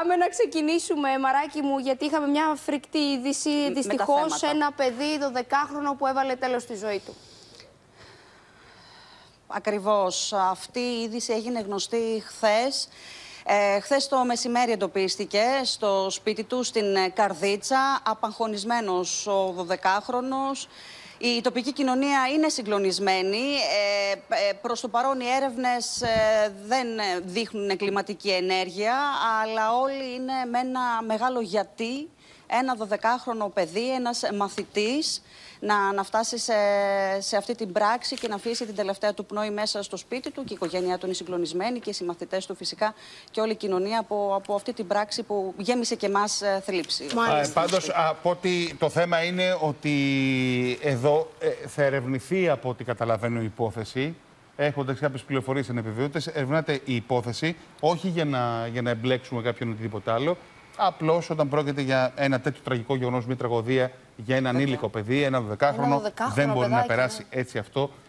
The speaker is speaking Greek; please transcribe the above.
Πάμε να ξεκινήσουμε, Μαράκι μου, γιατί είχαμε μια φρικτή είδηση. Δυστυχώς ένα παιδί 12χρονο που έβαλε τέλος στη ζωή του. Ακριβώς. Αυτή η είδηση έγινε γνωστή χθες. Χθες το μεσημέρι εντοπίστηκε στο σπίτι του στην Καρδίτσα, απαγχωνισμένος ο 12χρονος. Η τοπική κοινωνία είναι συγκλονισμένη. Προς το παρόν οι έρευνες δεν δείχνουν κλιματική ενέργεια, αλλά όλοι είναι με ένα μεγάλο γιατί. Ένα 12χρονο παιδί, ένας μαθητής, να φτάσει σε αυτή την πράξη και να αφήσει την τελευταία του πνοή μέσα στο σπίτι του. Και η οικογένειά του είναι συγκλονισμένη και οι συμμαθητές του φυσικά και όλη η κοινωνία από αυτή την πράξη που γέμισε και εμάς θλίψη. Πάντως, από ότι το θέμα είναι ότι εδώ θα ερευνηθεί, από ό,τι καταλαβαίνω, η υπόθεση. Έχοντας κάποιες πληροφορίες ανεπιβεβαιώτες, ερευνάται η υπόθεση, όχι για να εμπλέξουμε κάποιον οτιδήποτε άλλο. Απλώς όταν πρόκειται για ένα τέτοιο τραγικό γεγονός, μια τραγωδία για ένα ανήλικο παιδί, ένα 12χρονο, δεν μπορεί να περάσει έτσι αυτό